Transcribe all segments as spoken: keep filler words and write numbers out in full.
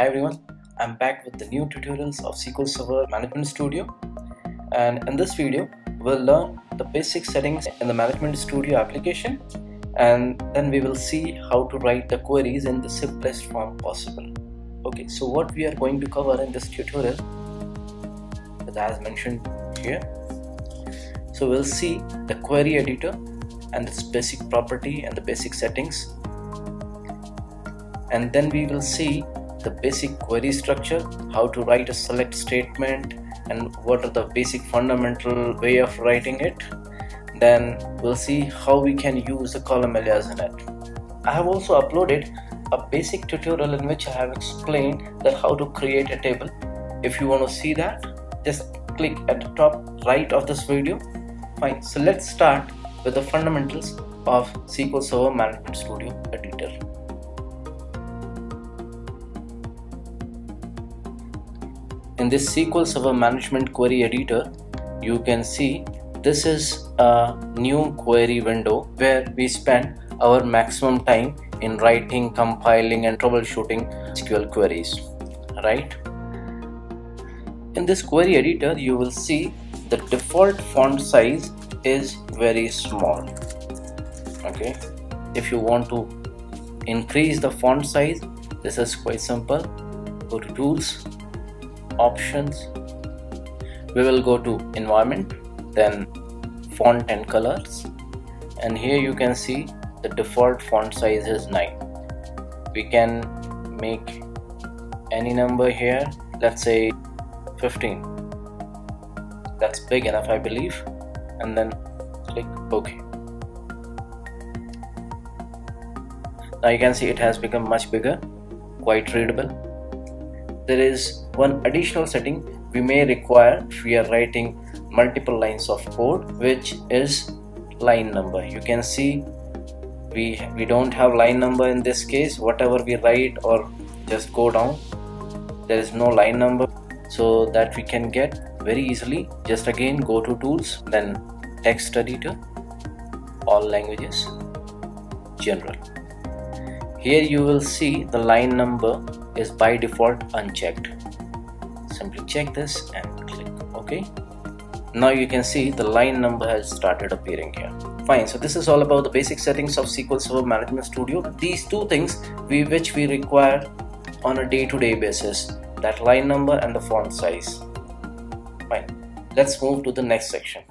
Hi everyone, I'm back with the new tutorials of S Q L Server Management Studio, and in this video we'll learn the basic settings in the Management Studio application, and then we will see how to write the queries in the simplest form possible. Okay, so what we are going to cover in this tutorial is as mentioned here. So we'll see the query editor and its basic property and the basic settings, and then we will see the basic query structure, how to write a select statement and what are the basic fundamental way of writing it. Then we'll see how we can use the column alias in it. I have also uploaded a basic tutorial in which I have explained that how to create a table. If you want to see that, just click at the top right of this video. Fine, so let's start with the fundamentals of S Q L Server Management Studio editor. In this S Q L Server Management Query Editor, you can see this is a new query window where we spend our maximum time in writing, compiling and troubleshooting S Q L queries, right? In this query editor, you will see the default font size is very small. Okay, if you want to increase the font size, this is quite simple. Go to Tools, Options, we will go to Environment, then Font and Colors, and here you can see the default font size is nine. We can make any number here, let's say fifteen. That's big enough, I believe, and then click OK. Now you can see it has become much bigger, quite readable. There is one additional setting we may require if we are writing multiple lines of code, which is line number. You can see we we don't have line number in this case. Whatever we write or just go down, there is no line number, so that we can get very easily. Just again go to Tools, then Text Editor, All Languages, General. Here you will see the line number is by default unchecked. Simply check this and click OK. Now you can see the line number has started appearing here. Fine, so this is all about the basic settings of S Q L Server Management Studio. These two things we which we require on a day-to-day basis, that line number and the font size. Fine, let's move to the next section.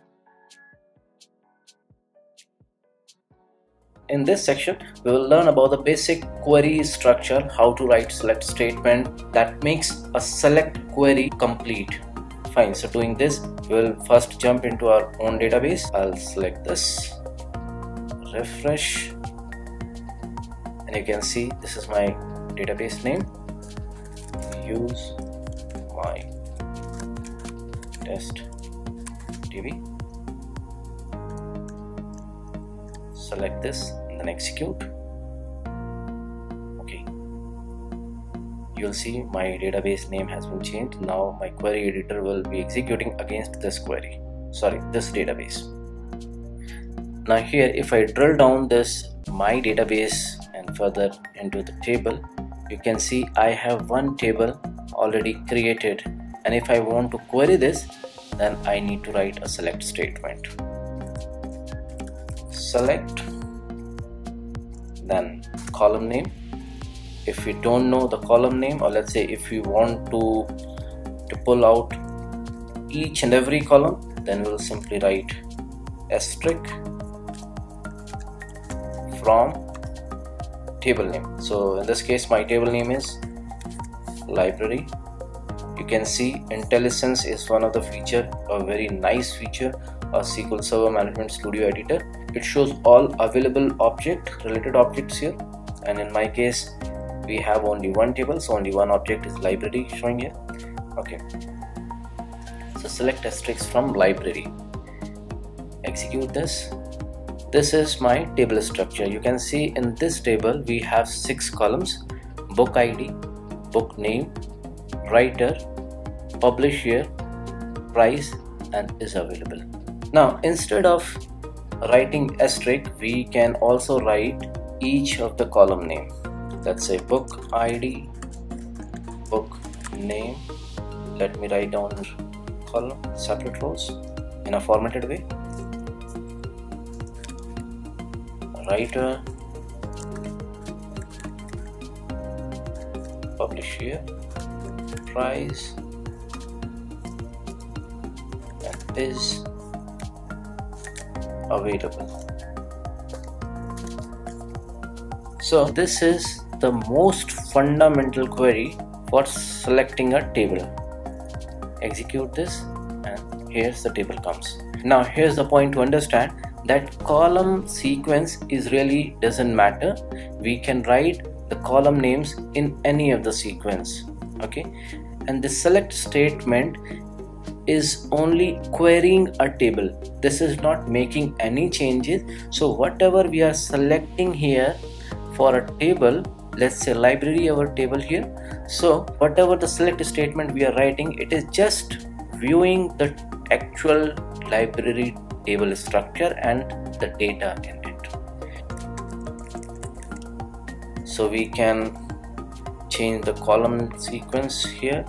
In this section, we will learn about the basic query structure, how to write select statement that makes a select query complete. Fine, so doing this, we will first jump into our own database. I'll select this, refresh, and you can see this is my database name. Use my test D B. Select this and then execute. Okay, you'll see my database name has been changed. Now my query editor will be executing against this query, sorry, this database. Now here, if I drill down this my database and further into the table, you can see I have one table already created, and if I want to query this, then I need to write a select statement. Select, then column name. If we don't know the column name, or let's say if we want to to pull out each and every column, then we'll simply write asterisk from table name. So in this case my table name is library. You can see IntelliSense is one of the feature, a very nice feature of S Q L Server Management Studio editor. It shows all available object related objects here, and in my case we have only one table, so only one object is library showing here. Okay, so select asterisk from library, execute this. This is my table structure. You can see in this table we have six columns: book I D, book name, writer, publisher, price, and is available. Now instead of writing asterisk, we can also write each of the column name. Let's say book I D, book name. Let me write down column separate rows in a formatted way. Writer, publisher, price, and is available. So this is the most fundamental query for selecting a table. Execute this and here's the table comes. Now here's the point to understand that column sequence is really doesn't matter. We can write the column names in any of the sequence, okay? And the select statement is only querying a table. This is not making any changes. So whatever we are selecting here for a table, let's say library, our table here, so whatever the select statement we are writing, it is just viewing the actual library table structure and the data in it. So we can change the column sequence here.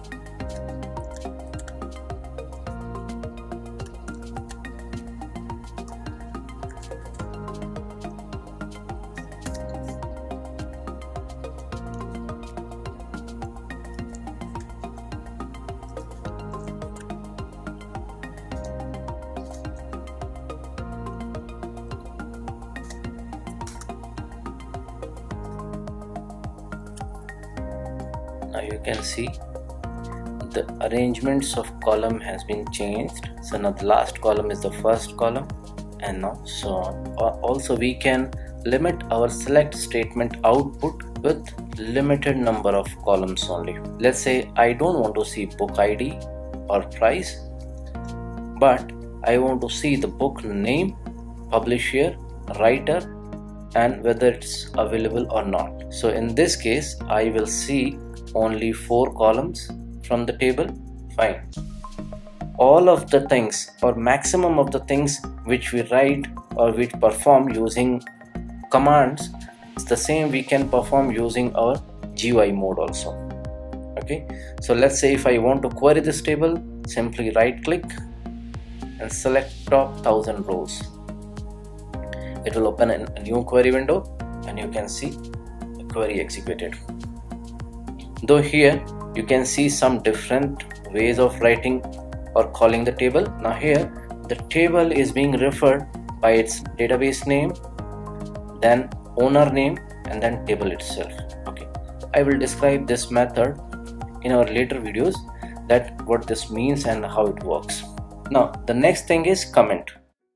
Now you can see the arrangements of column has been changed. So now the last column is the first column, and now so on. Also we can limit our select statement output with limited number of columns only. Let's say I don't want to see book I D or price, but I want to see the book name, publisher, writer, and whether it's available or not. So in this case I will see only four columns from the table. Fine. All of the things or maximum of the things which we write or which perform using commands, it's the same we can perform using our G U I mode also. Okay, so let's say if I want to query this table, simply right click and select top one thousand rows. It will open a new query window and you can see the query executed. Though here you can see some different ways of writing or calling the table. Now here the table is being referred by its database name, then owner name, and then table itself. Okay, I will describe this method in our later videos, that what this means and how it works. Now the next thing is comment.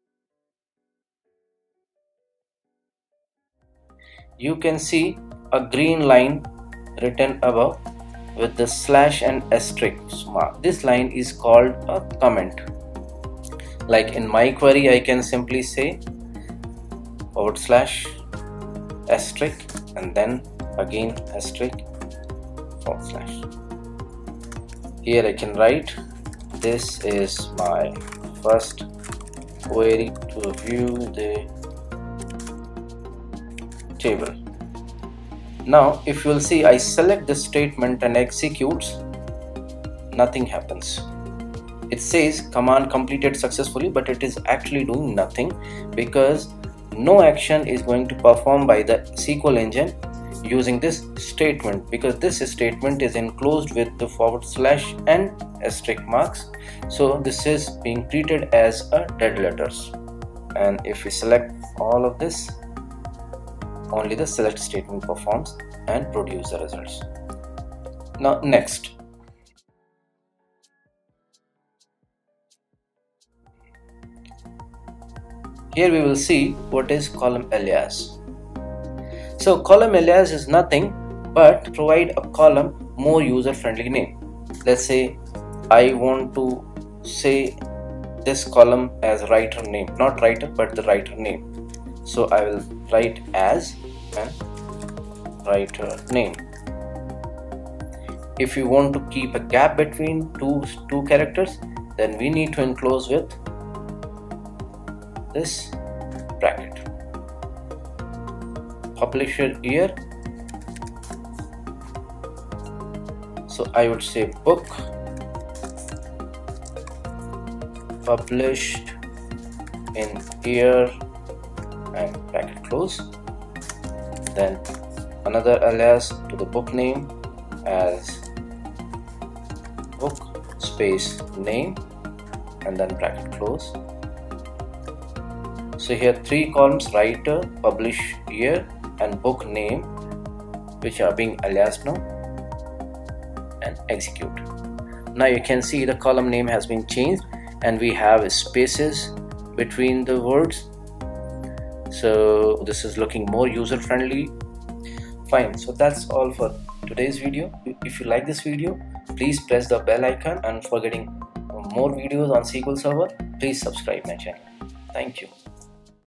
You can see a green line written above with the slash and asterisk mark. This line is called a comment. Like in my query, I can simply say forward slash asterisk and then again asterisk forward slash. Here I can write, this is my first query to view the table. Now if you will see, I select this statement and executes, nothing happens. It says command completed successfully, but it is actually doing nothing because no action is going to perform by the S Q L engine using this statement, because this statement is enclosed with the forward slash and asterisk marks. So this is being treated as a dead letters. And if we select all of this, only the select statement performs and produce the results. Now next, here we will see what is column alias. So column alias is nothing but provide a column more user friendly name. Let's say I want to say this column as writer name, not writer but the writer name. So I will write as and writer name. If you want to keep a gap between two two characters, then we need to enclose with this bracket. Publisher year, so So I would say book published in year and bracket close. Then another alias to the book name as book space name and then bracket close. So here three columns: writer, publish year and book name, which are being aliased now, and execute. Now you can see the column name has been changed and we have spaces between the words, so this is looking more user friendly. Fine, so that's all for today's video. If you like this video, please press the bell icon, and for getting more videos on S Q L Server, please subscribe my channel. Thank you.